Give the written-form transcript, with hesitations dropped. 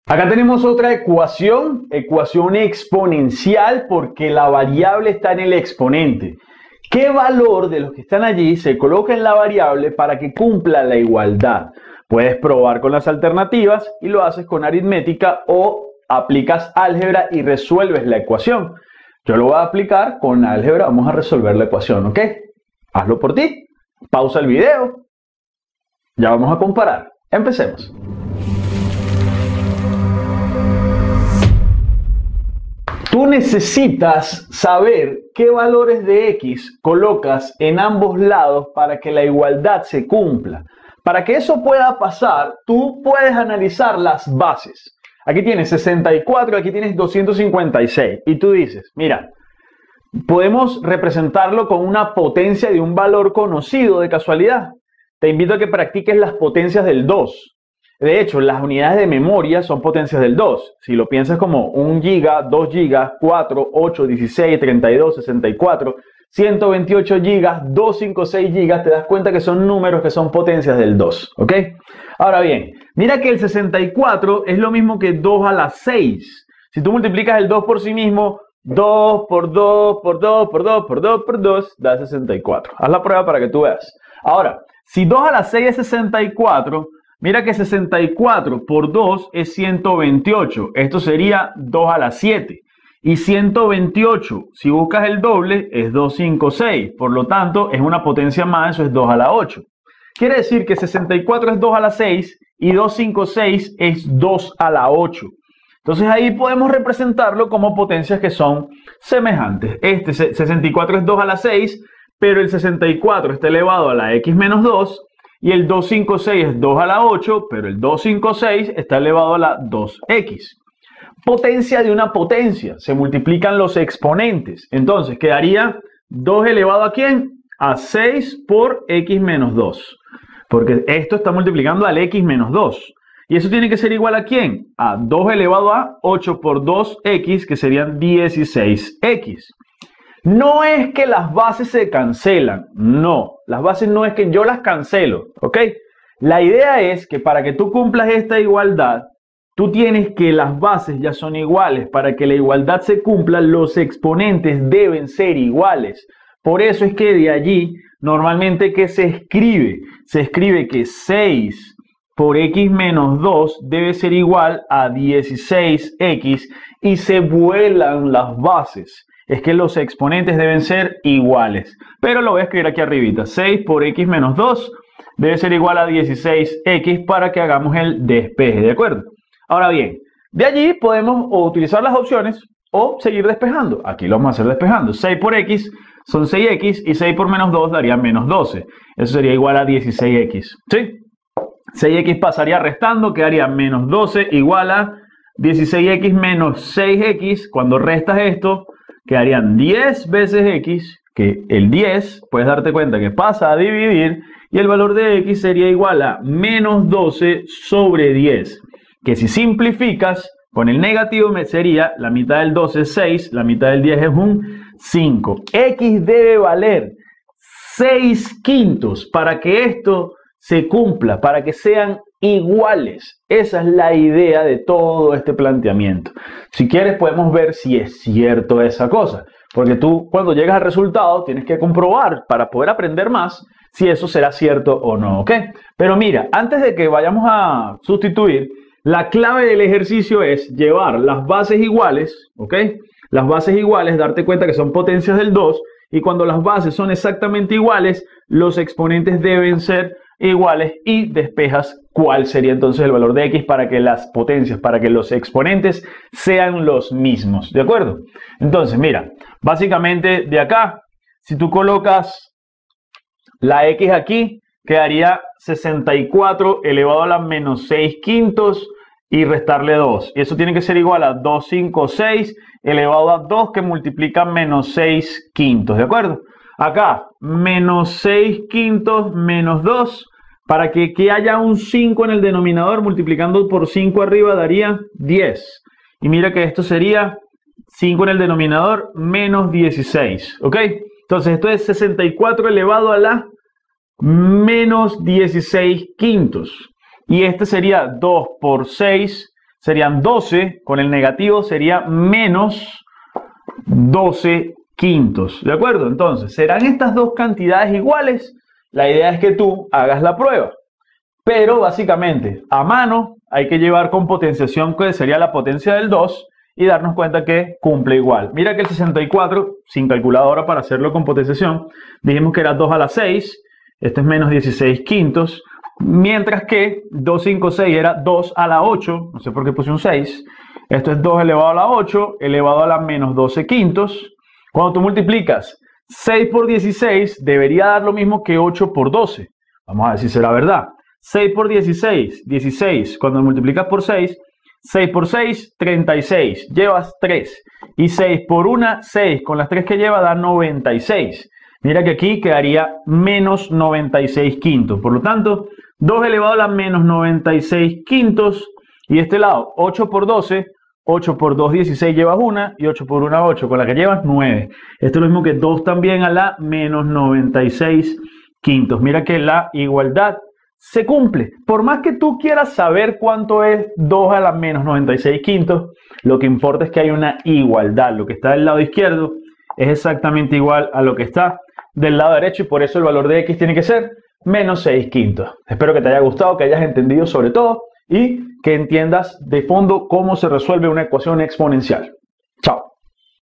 Acá tenemos otra ecuación exponencial porque la variable está en el exponente. ¿Qué valor de los que están allí se coloca en la variable para que cumpla la igualdad? Puedes probar con las alternativas y lo haces con aritmética o aplicas álgebra y resuelves la ecuación. Yo lo voy a aplicar con álgebra, vamos a resolver la ecuación, ¿ok? Hazlo por ti, pausa el video, ya vamos a comparar. Empecemos. Tú necesitas saber qué valores de x colocas en ambos lados para que la igualdad se cumpla. Para que eso pueda pasar, tú puedes analizar las bases. Aquí tienes 64, aquí tienes 256. Y tú dices, mira, podemos representarlo con una potencia de un valor conocido de casualidad. Te invito a que practiques las potencias del 2. De hecho, las unidades de memoria son potencias del 2. Si lo piensas como 1 GB, 2 GB, 4, 8, 16, 32, 64, 128 GB, 256 GB, te das cuenta que son números que son potencias del 2. ¿Ok? Ahora bien, mira que el 64 es lo mismo que 2 a la 6. Si tú multiplicas el 2 por sí mismo, 2 por 2 por 2 por 2 por 2 por 2 da 64. Haz la prueba para que tú veas. Ahora, si 2 a la 6 es 64, mira que 64 por 2 es 128. Esto sería 2 a la 7. Y 128, si buscas el doble, es 256. Por lo tanto, es una potencia más, eso es 2 a la 8. Quiere decir que 64 es 2 a la 6 y 256 es 2 a la 8. Entonces ahí podemos representarlo como potencias que son semejantes. Este 64 es 2 a la 6, pero el 64 está elevado a la x menos 2. Y el 256 es 2 a la 8, pero el 256 está elevado a la 2x. Potencia de una potencia. Se multiplican los exponentes. Entonces quedaría 2 elevado ¿a quién? A 6 por x menos 2. Porque esto está multiplicando al x menos 2. Y eso tiene que ser igual ¿a quién? A 2 elevado a 8 por 2x, que serían 16x. No es que las bases se cancelan, no. Las bases no es que yo las cancelo, ¿ok? La idea es que para que tú cumplas esta igualdad, tú tienes que las bases ya son iguales. Para que la igualdad se cumpla, los exponentes deben ser iguales. Por eso es que de allí, normalmente, ¿qué se escribe? Se escribe que 6 por x menos 2 debe ser igual a 16x y se vuelan las bases. Es que los exponentes deben ser iguales. Pero lo voy a escribir aquí arribita. 6 por x menos 2 debe ser igual a 16x para que hagamos el despeje, ¿de acuerdo? Ahora bien, de allí podemos o utilizar las opciones o seguir despejando. Aquí lo vamos a hacer despejando. 6 por x son 6x y 6 por menos 2 daría menos 12. Eso sería igual a 16x. ¿Sí? 6x pasaría restando, quedaría menos 12 igual a 16x menos 6x. Cuando restas esto, quedarían 10 veces x, que el 10, puedes darte cuenta que pasa a dividir, y el valor de x sería igual a menos 12 sobre 10. Que si simplificas, con el negativo sería la mitad del 12 es 6, la mitad del 10 es un 5. X debe valer 6 quintos para que esto se cumpla, para que sean iguales. Esa es la idea de todo este planteamiento. Si quieres podemos ver si es cierto esa cosa, porque tú cuando llegas al resultado tienes que comprobar para poder aprender más si eso será cierto o no, ¿ok? Pero mira, antes de que vayamos a sustituir, la clave del ejercicio es llevar las bases iguales, ¿ok? Las bases iguales, darte cuenta que son potencias del 2, y cuando las bases son exactamente iguales, los exponentes deben ser iguales y despejas cuál sería entonces el valor de x para que las potencias, para que los exponentes sean los mismos, ¿de acuerdo? Entonces, mira, básicamente de acá, si tú colocas la x aquí, quedaría 64 elevado a la menos 6 quintos y restarle 2. Y eso tiene que ser igual a 256 elevado a 2 que multiplica menos 6 quintos, ¿de acuerdo? Acá, menos 6 quintos menos 2, para que haya un 5 en el denominador, multiplicando por 5 arriba daría 10. Y mira que esto sería 5 en el denominador menos 16, ¿ok? Entonces esto es 64 elevado a la menos 16 quintos. Y este sería 2 por 6 serían 12, con el negativo sería menos 12 quintos, ¿de acuerdo? Entonces, ¿serán estas dos cantidades iguales? La idea es que tú hagas la prueba, pero básicamente a mano hay que llevar con potenciación, que sería la potencia del 2, y darnos cuenta que cumple igual. Mira que el 64, sin calculadora para hacerlo con potenciación, dijimos que era 2 a la 6, esto es menos 16 quintos, mientras que 256 era 2 a la 8, no sé por qué puse un 6, esto es 2 elevado a la 8, elevado a la menos 12 quintos. Cuando tú multiplicas 6 por 16, debería dar lo mismo que 8 por 12. Vamos a ver si será verdad. 6 por 16, 16. Cuando multiplicas por 6, 6 por 6, 36. Llevas 3. Y 6 por 1, 6. Con las 3 que lleva da 96. Mira que aquí quedaría menos 96 quintos. Por lo tanto, 2 elevado a la menos 96 quintos. Y este lado, 8 por 12. 8 por 2, 16 llevas 1 y 8 por 1, 8, con la que llevas 9. Esto es lo mismo que 2 también a la menos 96 quintos. Mira que la igualdad se cumple. Por más que tú quieras saber cuánto es 2 a la menos 96 quintos, lo que importa es que hay una igualdad. Lo que está del lado izquierdo es exactamente igual a lo que está del lado derecho y por eso el valor de x tiene que ser menos 6 quintos. Espero que te haya gustado, que hayas entendido sobre todo y que entiendas de fondo cómo se resuelve una ecuación exponencial. Chao.